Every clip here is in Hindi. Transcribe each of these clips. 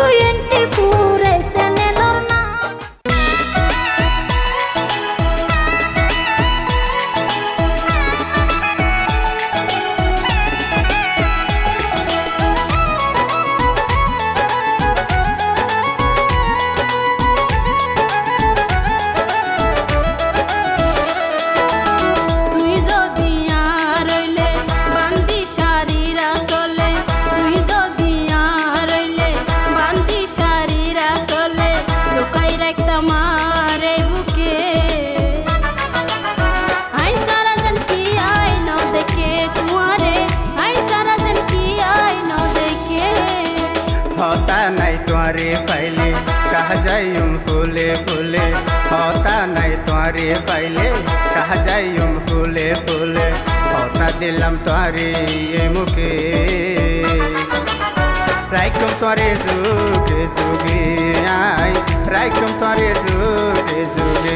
तुम्हारे फाइले शाहजायुम फूले फूले होता नहीं तुम्हारे फाइले शाहजायुम फूले फूले होता दिलम तुम्हारे ये मुके राइकुम तुम्हारे जुगे जुगे आई राइकुम तुम्हारे जुगे जुगे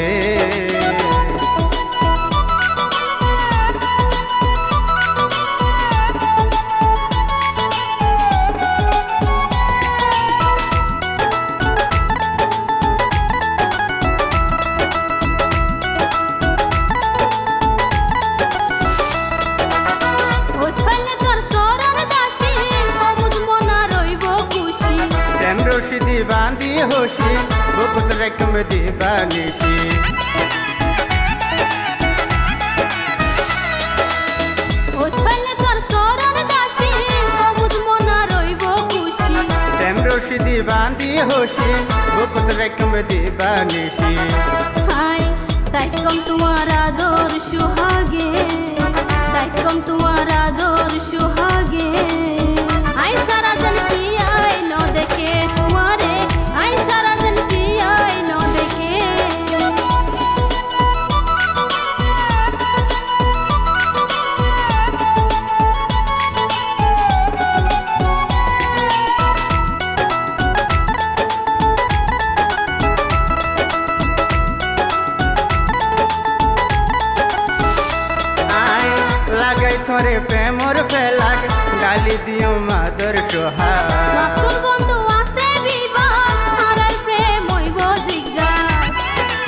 बांधी होशी वो पुत्रक में दीवानीशी उथले कर सोरन दाशी वो मुझ मोना रोइबो खुशी टेमरोशी दीवानी होशी वो पुत्रक में दीवानीशी हाय ताइकम तुम्हारा दौर सुहागे ताइकम तुम्हारा दौर सुहागे आई सारा जन की आई न देखे तुम्हारे आई सारा जन की आई न देखे आई लगे थोड़े पे मोर पे लग डाली दियो मादर सोहाग तुम बंधु आसे विवाद हारार प्रेम हইব জিগজাগ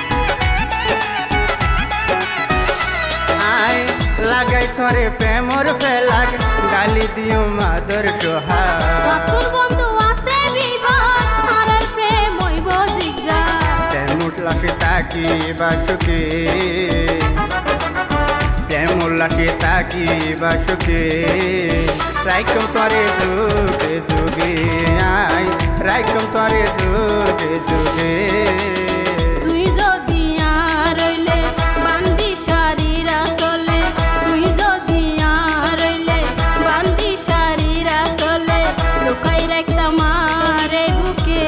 आई लगे थोड़े पे मोर पे लग डाली दियो मादर सोहाग तुम बंधु आसे विवाद हारार प्रेम हইব জিগজাগ तेमुटला सीता की बासुके तेमुला सीता की बासुके राइकुम तोरे जुगे जुगे आई राइकुम तोरे जुगे जुगे তুই যদি রইলে বান্দি শারীরা চলে তুই যদি রইলে বান্দি শারীরা চলে লুকাই রাখতাম আরে বুকে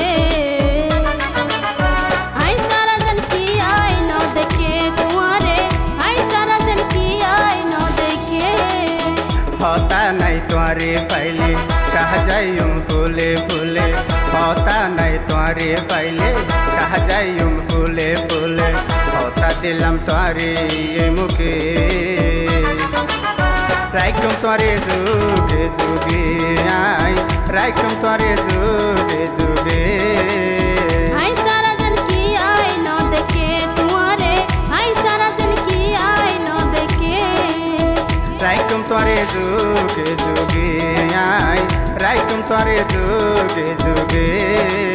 আই সারা জন কি আই ন দেখে তোমারে আই সারা জন কি আই ন দেখে होता नहीं तुम्हारे फाइले शाहजायुम फूले फूले होता नहीं तुम्हारे फाइले शाहजायुम फूले फूले होता दिलम तुम्हारे ये मुके राइकुम तुम्हारे जुगे जुगे आई राइकुम तुम्हारे जुगे जुगे आई सारा जन की आई न देखे तुम्हारे आई सारा जन की आई न देखे राइकुम तुम्हारे जुगे जुगे आई राइकुम तुम्हारे जुगे जुगे।